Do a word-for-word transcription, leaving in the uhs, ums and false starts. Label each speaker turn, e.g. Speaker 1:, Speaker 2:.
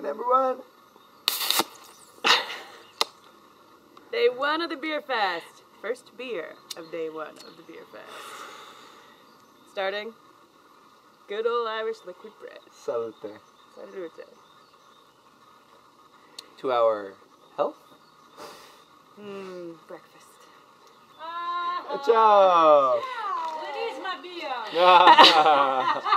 Speaker 1: number one.
Speaker 2: Day one of the beer fest. First beer of day one of the beer fest. Starting, good old Irish liquid bread.
Speaker 1: Salute.
Speaker 2: Salute.
Speaker 1: To our health.
Speaker 2: Mmm, breakfast.
Speaker 3: Uh,
Speaker 1: Ciao.
Speaker 3: What is my beer?